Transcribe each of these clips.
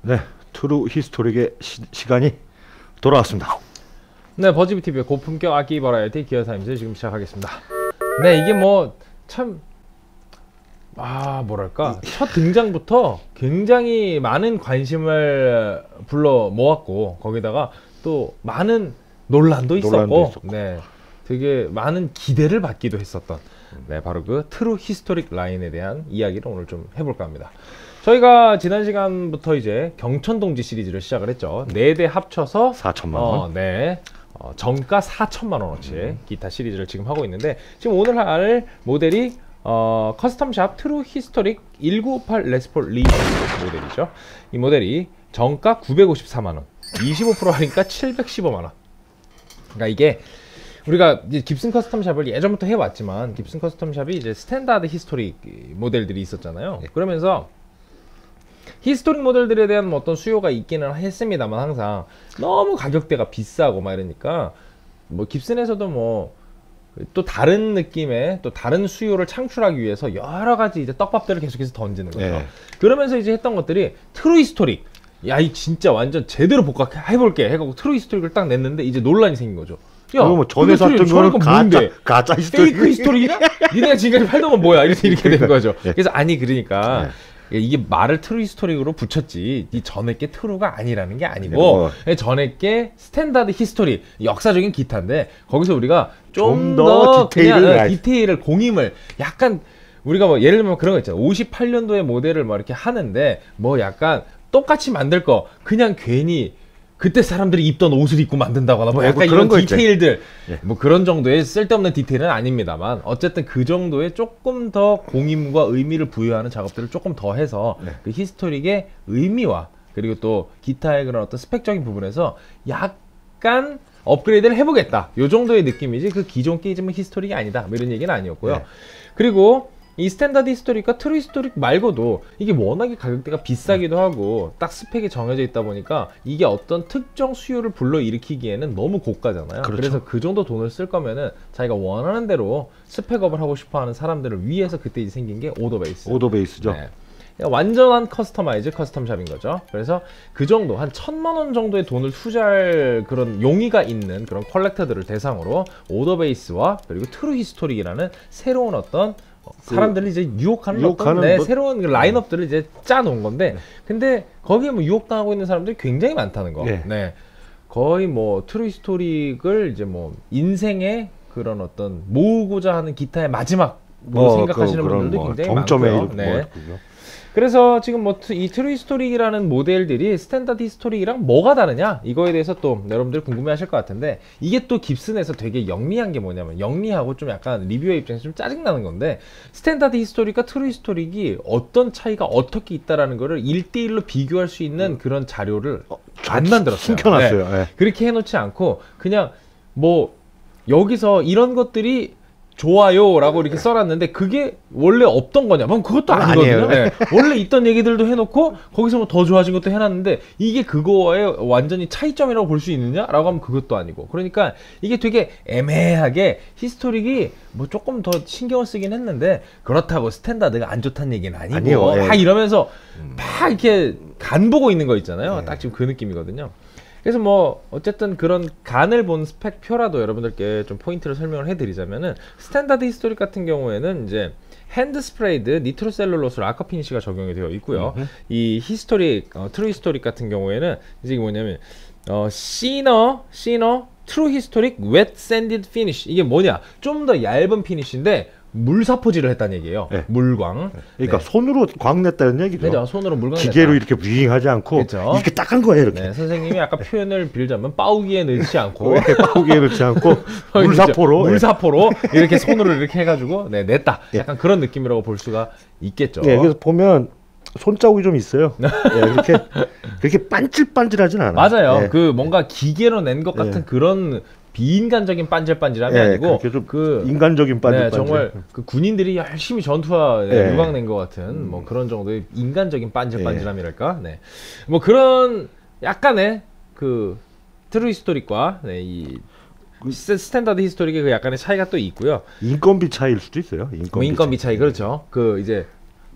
네, 트루 히스토릭의 시간이 돌아왔습니다. 네, 버즈비TV의 고품격 악기 버라이어티 기어타임즈 지금 시작하겠습니다. 네, 이게 뭐 참 뭐랄까 첫 등장부터 굉장히 많은 관심을 불러 모았고, 거기다가 또 많은 논란도 있었고, 네, 되게 많은 기대를 받기도 했었던, 네, 바로 그 트루 히스토릭 라인에 대한 이야기를 오늘 좀 해볼까 합니다. 저희가 지난 시간부터 이제 경천동지 시리즈를 시작을 했죠. 4대 합쳐서 4천만 원. 네. 정가 4천만 원어치 기타 시리즈를 지금 하고 있는데, 지금 오늘 할 모델이 커스텀샵 트루 히스토릭 1958 레스폴 리드 모델이죠. 이 모델이 정가 954만 원, 25% 할인가 715만 원. 그러니까 이게 우리가 이제 깁슨 커스텀샵을 예전부터 해왔지만, 깁슨 커스텀샵이 이제 스탠다드 히스토릭 모델들이 있었잖아요. 그러면서 히스토릭 모델들에 대한 뭐 어떤 수요가 있기는 했습니다만, 항상 너무 가격대가 비싸고 막 이러니까 뭐 깁슨에서도 뭐 또 다른 느낌의 또 다른 수요를 창출하기 위해서 여러 가지 이제 떡밥들을 계속해서 던지는 거죠. 네. 그러면서 이제 했던 것들이 트루 히스토릭, 야, 이 진짜 완전 제대로 복각해볼게 해가지고 트루 히스토릭을 딱 냈는데 이제 논란이 생긴 거죠. 야, 뭐 전에 샀던 거는 가짜 히스토릭, 페이크 히스토릭이냐? 니네가 지금까지 팔던 건 뭐야? 이렇게 된 거죠. 네. 그래서 아니, 그러니까 이게 말을 트루 히스토릭으로 붙였지, 이 전에 게 트루가 아니라는 게 아니고, 전에 게 스탠다드 히스토리, 역사적인 기타인데, 거기서 우리가 좀 더 디테일을 공임을 약간, 우리가 뭐 예를 들면 그런 거 있잖아요. 58년도의 모델을 뭐 이렇게 하는데 뭐 약간 똑같이 만들 거 그냥 괜히 그때 사람들이 입던 옷을 입고 만든다거나 뭐 약간 이런 디테일들, 뭐 그런 정도의 쓸데없는 디테일은 아닙니다만, 어쨌든 그 정도의 조금 더 공임과 의미를 부여하는 작업들을 조금 더 해서 그 히스토릭의 의미와 그리고 또 기타의 그런 어떤 스펙적인 부분에서 약간 업그레이드를 해보겠다, 요 정도의 느낌이지 그 기존 게이즘은 히스토릭이 아니다, 뭐 이런 얘기는 아니었고요. 그리고 이 스탠다드 히스토릭과 트루 히스토릭 말고도 이게 워낙에 가격대가 비싸기도 하고 딱 스펙이 정해져 있다 보니까 이게 어떤 특정 수요를 불러일으키기에는 너무 고가잖아요. 그래서 그 정도 돈을 쓸 거면은 자기가 원하는 대로 스펙업을 하고 싶어하는 사람들을 위해서 그때 이제 생긴 게 오더베이스. 오더베이스죠. 네. 완전한 커스터마이즈 커스텀샵인 거죠. 그래서 그 정도 한 1000만 원 정도의 돈을 투자할 그런 용의가 있는 그런 컬렉터들을 대상으로 오더베이스와 그리고 트루 히스토릭이라는 새로운 어떤 사람들을 이제 유혹하는 어떤 새로운 라인업들을 이제 짜놓은 건데, 근데 거기에 뭐 유혹당하고 있는 사람들이 굉장히 많다는 거. 네. 거의 뭐 트루 히스토릭을 이제 뭐 인생의 그런 어떤 모으고자 하는 기타의 마지막으로 생각하시는 분들도 굉장히 많고요. 네. 그래서 지금 뭐 이 트루 히스토릭이라는 모델들이 스탠다드 히스토릭이랑 뭐가 다르냐, 이거에 대해서 또 여러분들 궁금해 하실 것 같은데, 이게 또 깁슨에서 되게 영리한 게 뭐냐면, 영리하고 좀 약간 리뷰의 입장에서 좀 짜증나는 건데, 스탠다드 히스토릭과 트루 히스토릭이 어떤 차이가 어떻게 있다라는 거를 1대1로 비교할 수 있는 그런 자료를 안 만들었어요. 숨겨놨어요. 네. 그렇게 해놓지 않고 그냥 뭐 여기서 이런 것들이 좋아요 라고 이렇게 써놨는데 그게 원래 없던 거냐? 뭐 그것도 아니거든요. 네. 원래 있던 얘기들도 해놓고 거기서 뭐 더 좋아진 것도 해놨는데 이게 그거에 완전히 차이점이라고 볼 수 있느냐? 라고 하면 그것도 아니고. 그러니까 이게 되게 애매하게 히스토릭이 뭐 조금 더 신경을 쓰긴 했는데, 그렇다고 스탠다드가 안 좋다는 얘기는 아니고 막 이러면서 막 이렇게 간 보고 있는 거 있잖아요. 딱 지금 그 느낌이거든요. 그래서 뭐 어쨌든 그런 간을 본 스펙표라도 여러분들께 좀 포인트를 설명을 해드리자면은, 스탠다드 히스토릭 같은 경우에는 이제 핸드 스프레이드 니트로셀룰로스 라커 피니시가 적용이 되어 있고요. 이 히스토릭 트루 히스토릭 같은 경우에는 이제 이게 뭐냐면 시너 트루 히스토릭 웻 샌디드 피니시, 이게 뭐냐, 좀 더 얇은 피니시인데 물사포질을 했다는 얘기예요. 물광. 그러니까 손으로 광 냈다는 얘기죠. 그죠. 손으로 물광 냈다. 기계로 이렇게 윙하지 않고 이렇게 딱 한 거예요. 이렇게. 네, 선생님이 아까 표현을 빌자면 빠우기에 넣지 않고 빠우기에 넣지 않고 물사포로 이렇게 손으로 이렇게 해가지고 냈다. 약간 그런 느낌이라고 볼 수가 있겠죠. 그래서 보면 손자국이 좀 있어요. 그렇게 반질반질하진 않아요. 맞아요. 그 뭔가 기계로 낸 것 같은 그런 비인간적인 반질반질함이 아니고 그 인간적인 반질반질. 정말 그 군인들이 열심히 전투와 유광낸 것 같은 뭐 그런 정도의 인간적인 반질반질함이랄까. 뭐 그런 약간의 그 트루 히스토릭과 이 스탠다드 히스토릭의 그 약간의 차이가 또 있고요. 인건비 차이일 수도 있어요. 인건비 차이. 그렇죠. 그 이제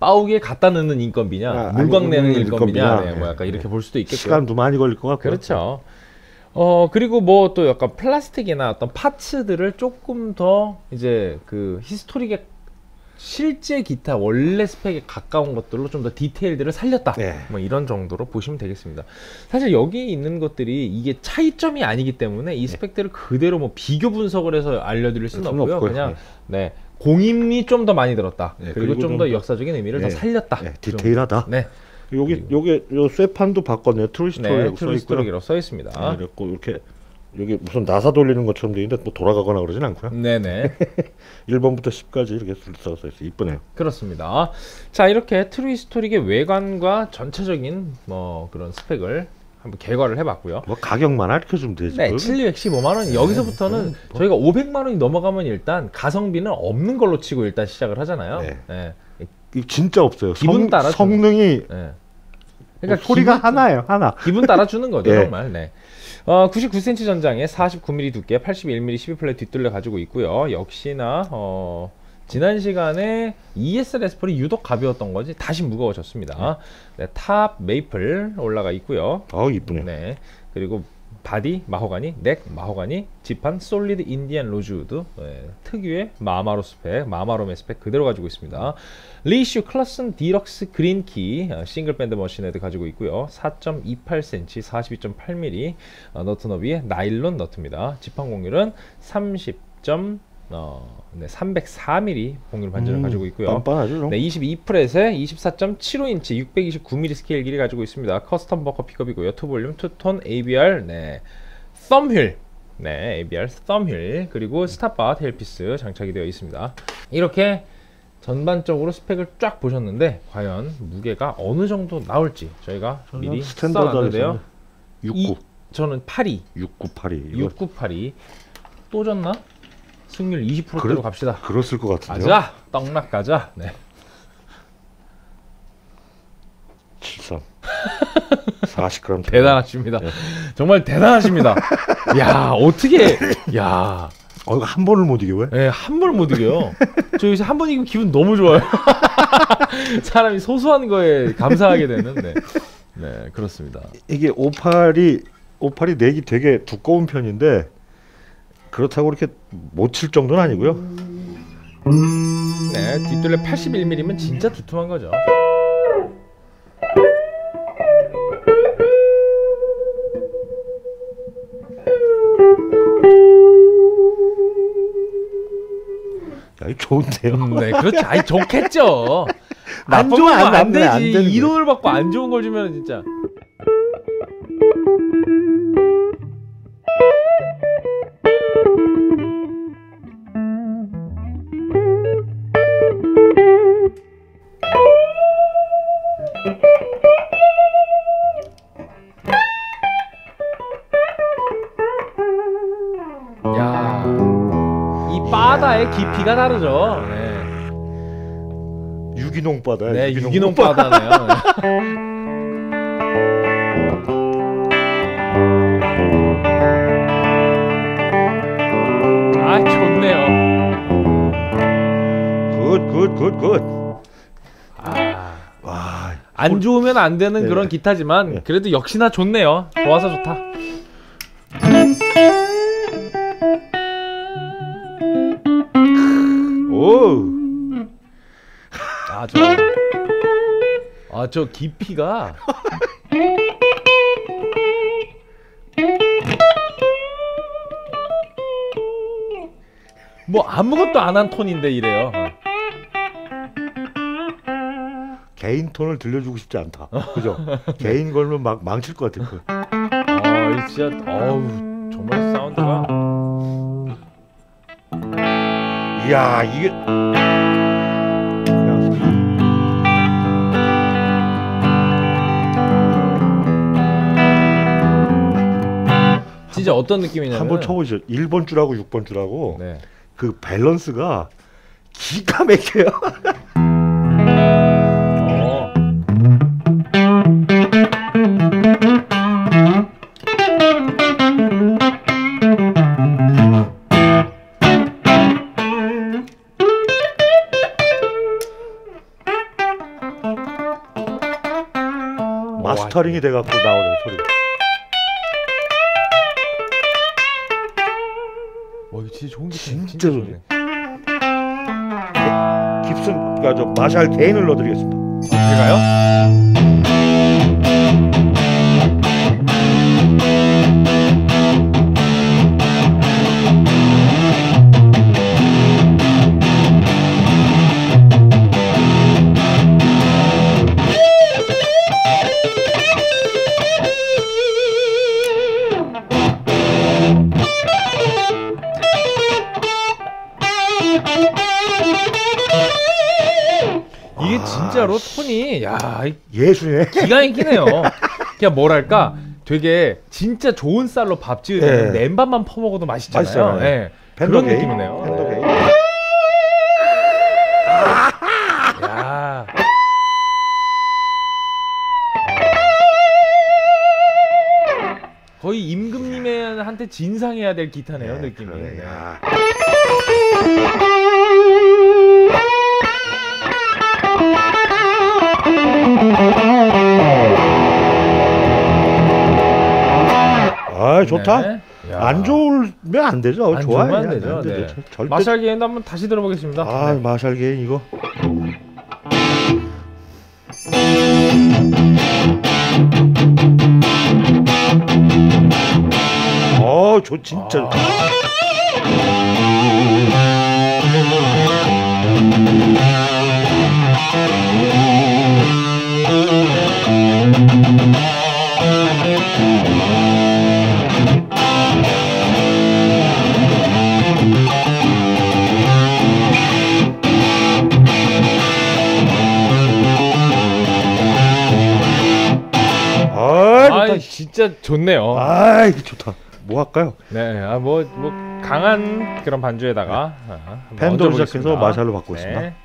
빠우기에 갖다 넣는 인건비냐, 물광 내는 인건비냐, 네, 뭐 약간 이렇게 볼 수도 있겠고요. 시간도 많이 걸릴 것 같고. 그렇죠. 그리고 뭐 또 약간 플라스틱이나 어떤 파츠들을 조금 더 이제 그 히스토릭에 실제 기타 원래 스펙에 가까운 것들로 좀 더 디테일들을 살렸다. 네. 뭐 이런 정도로 보시면 되겠습니다. 사실 여기 있는 것들이 이게 차이점이 아니기 때문에 이 스펙들을 그대로 뭐 비교 분석을 해서 알려드릴 수는 없고요. 그냥 네. 공임이 좀 더 많이 들었다. 네, 그리고 좀 더 역사적인 의미를 네. 더 살렸다. 네, 디테일하다. 네. 요게 요 쇠판도 바꿨네요. 트루히스토리라고 써 있고요. 써 있습니다. 그리고 이렇게 여기 무슨 나사 돌리는 것처럼 돼 있는데 뭐 돌아가거나 그러진 않고요. 네네. 1번부터 10까지 이렇게 써서 있어요. 이쁘네요. 그렇습니다. 자, 이렇게 트루히스토릭의 외관과 전체적인 뭐 그런 스펙을 한번 개괄을 해봤고요. 뭐 가격만 알려주면 되지. 네, 715만 원. 여기서부터는 저희가 500만 원이 넘어가면 일단 가성비는 없는 걸로 치고 일단 시작을 하잖아요. 네. 네. 진짜 없어요. 기분 따라 성능이 네. 그러니까 소리가 하나예요. 하나. 기분 따라 주는 거죠. 네. 정말. 네. 99cm 전장에 41mm 두께, 81mm 12플랫 뒷둘레 가지고 있고요. 역시나 지난 시간에 ES 레스폴이 유독 가벼웠던 거지 다시 무거워졌습니다. 네, 탑 메이플 올라가 있고요. 이쁘네. 네. 그리고 바디 마호가니, 넥 마호가니, 지판 솔리드 인디안 로즈우드, 네, 특유의 마마로 스펙, 마마롬의 스펙 그대로 가지고 있습니다. 리슈 클러슨 디럭스 그린키 싱글 밴드 머신헤드 가지고 있고요. 4.28cm, 42.8mm 너트 너비의 나일론 너트입니다. 지판 공률은 304mm 공률 반전을 가지고 있고요. 빤빤하죠. 네, 22프렛에 24.75인치 629mm 스케일 길이 가지고 있습니다. 커스텀 버커 픽업이고요. 투볼륨, 투톤, ABR, 네, 썸휠, 네, ABR 썸휠, 그리고 스탑바 테일피스 장착이 되어 있습니다. 이렇게 전반적으로 스펙을 쫙 보셨는데 과연 무게가 어느 정도 나올지 저희가 미리 써놨는데요. 69. 저는 82. 6982. 6982. 또 졌나? 승률 20%대로 갑시다. 그랬을 것 같은데요. 가자! 떡락 가자. 네. 73. 40g. 대단하십니다. 네. 정말 대단하십니다. 야, 어떻게, 야. 이거 한 번을 못 이겨 왜? 네, 한 번을 못 이겨요. 저 여기서 한 번 이기면 기분 너무 좋아요. 사람이 소소한 거에 감사하게 되는. 네, 네 그렇습니다. 이게 58이 넥이 되게 두꺼운 편인데 그렇다고 이렇게 못 칠 정도는 아니고요. 네, 뒷둘레 81mm면 진짜 두툼한 거죠. 야, 좋은데요. 네, 그렇죠. 아니 좋겠죠. 안 나쁘면 좋으면 안 안 되지. 되는 이 거예요. 돈을 받고 안 좋은 걸 주면 진짜. 야, 이 바다의 깊이가 다르죠. 네. 유기농 바다야. 네, 유기농 바다네요. 네. 아, 좋네요. 굿. 아, 와, 안 좋으면 안 되는 네. 그런 기타지만 네. 그래도 역시나 좋네요. 좋아서 좋다. 오. 저 깊이가 뭐 아무것도 안 한 톤인데 이래요. 개인 톤을 들려주고 싶지 않다. 그죠? 개인 걸면 막 망칠 것 같아. 이 진짜 정말 사운드가 이야, 이게 진짜 어떤 느낌이냐면 한번 쳐보시죠. 1번 줄하고 6번 줄하고 네. 그 밸런스가 기가 막혀요. 모터링이 돼갖고 나오는 소리가. 이거 진짜 좋은 기타. 진짜 좋네. 깁슨, 그러니까 저 마샬 개인을 넣어드리겠습니다. 제가요? 이게 진짜로 톤이 예술이네. 기가 막히네요. 그냥 뭐랄까 되게 진짜 좋은 쌀로 밥 지으면 맨밥만 퍼먹어도 맛있잖아요. 맛있잖아요. 네. 팬더 그런 게임. 느낌이네요. 팬더 게임. 야. 거의 임금님한테 진상해야 될 기타네요, 느낌이. 그러네. 네. 야. 아, 좋다. 네. 안 좋으면 안 되죠. 안 좋아요. 좋으면 안 되죠. 네. 절대. 마샬 게임도 한번 다시 들어보겠습니다. 아, 네. 마샬 게인 이거. 저 진짜. 좋다. 진짜 좋네요. 아, 이게 좋다. 뭐 할까요? 네, 뭐 강한 그런 반주에다가 팬더로 시작해서 마샬로 바꾸고 있습니다. 네.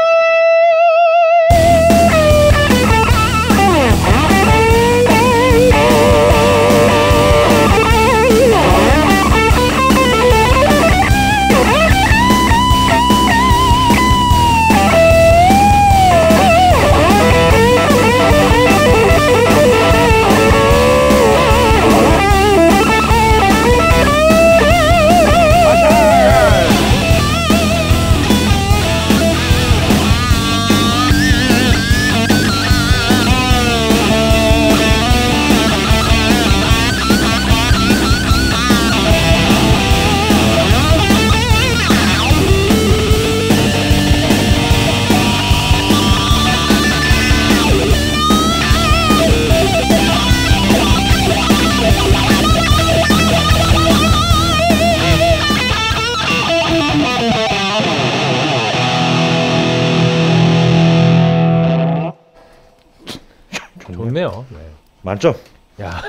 좋네요. 네. 만점. 야.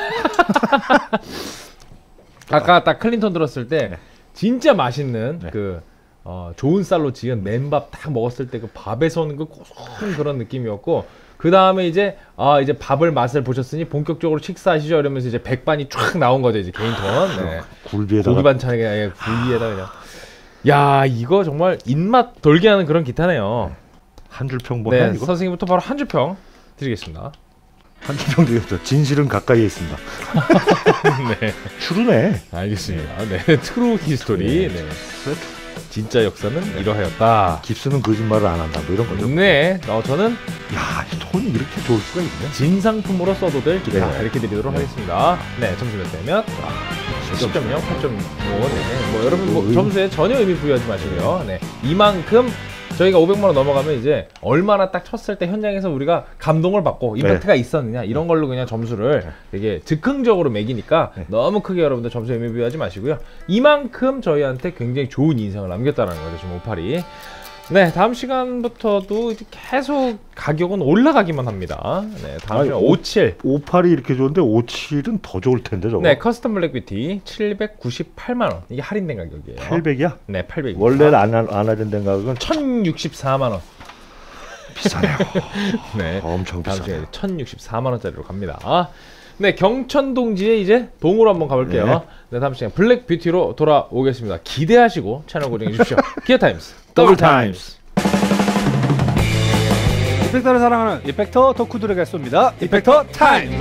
아까 딱 클린턴 들었을 때 진짜 맛있는 좋은 쌀로 지은 맨밥 딱 먹었을 때 그 밥에서 오는 그 고소한 그런 느낌이었고, 그 다음에 이제 이제 밥을 맛을 보셨으니 본격적으로 식사하시죠 이러면서 이제 백반이 쫙 나온 거죠, 이제 개인 톤. 네. 굴비에다가 고기 반찬에 굴비에다 그냥. 야, 이거 정말 입맛 돌게 하는 그런 기타네요. 한 줄 평 네, 이거? 선생님부터 바로 한 줄 평 드리겠습니다. 한 줄 평 드리겠습니다. 진실은 가까이에 있습니다. 네, 추루네. 알겠습니다. 네, 트루 히스토리. 네. 진짜 역사는 이러하였다. 깁스는 거짓말을 안 한다. 뭐 이런 거죠. 네, 저는 야, 이 톤이 이렇게 좋을 수가 있네. 진상품으로 써도 될 기타 네. 이렇게 드리도록 하겠습니다. 네, 점수 몇 대면 10.0, 8.5. 네, 뭐 여러분 뭐 점수에 전혀 의미 부여하지 마시고요. 네, 이만큼 저희가 500만 원 넘어가면 이제 얼마나 딱 쳤을 때 현장에서 우리가 감동을 받고 임팩트가 있었느냐 이런 걸로 그냥 점수를 되게 즉흥적으로 매기니까 너무 크게 여러분들 점수에 의미 부여하지 마시고요. 이만큼 저희한테 굉장히 좋은 인상을 남겼다는 거죠, 지금 58이. 네, 다음 시간부터도 이제 계속 가격은 올라가기만 합니다. 네, 다음 시간 57. 58이 이렇게 좋은데 57은 더 좋을 텐데 저거. 네, 커스텀 블랙 뷰티 798만 원. 이게 할인된 가격이에요. 800이야? 네, 800. 원래는 안 할인된 가격은 1064만 원. 비싸네요. 네, 엄청 다음 비싸네요. 시간에 1064만 원짜리로 갑니다. 네, 경천동지에 이제 동으로 한번 가볼게요. 네, 다음 시간 블랙 뷰티로 돌아오겠습니다. 기대하시고 채널 고정해 주십시오. 기어 타임스, 더블 타임스. 이펙터를 사랑하는 이펙터 덕후들에게 쏩니다. 이펙터 타임!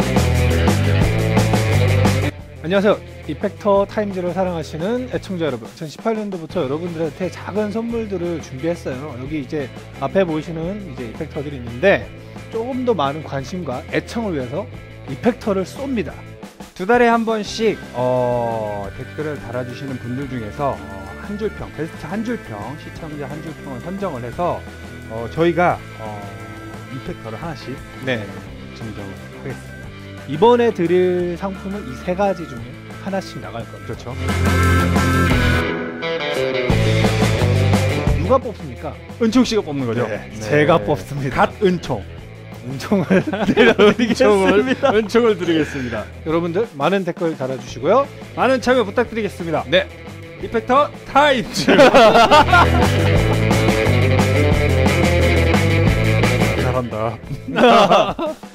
안녕하세요. 이펙터 타임즈를 사랑하시는 애청자 여러분, 2018년도부터 여러분들한테 작은 선물들을 준비했어요. 여기 이제 앞에 보이시는 이제 이펙터들이 있는데 조금 더 많은 관심과 애청을 위해서 이펙터를 쏩니다. 2달에 한 번씩 댓글을 달아주시는 분들 중에서 한 줄평, 베스트 한 줄평, 시청자 한 줄평을 선정을 해서 저희가 이펙터를 하나씩 증정을 하겠습니다. 이번에 드릴 상품은 이 세 가지 중에 하나씩 나갈 겁니다. 그렇죠. 누가 뽑습니까? 은총 씨가 뽑는 거죠? 네, 제가 뽑습니다. 갓 은총. 은총을 내려드리겠습니다. 은총을 드리겠습니다. 여러분들 많은 댓글 달아주시고요. 많은 참여 부탁드리겠습니다. 네. 이펙터 타임즈. 잘한다.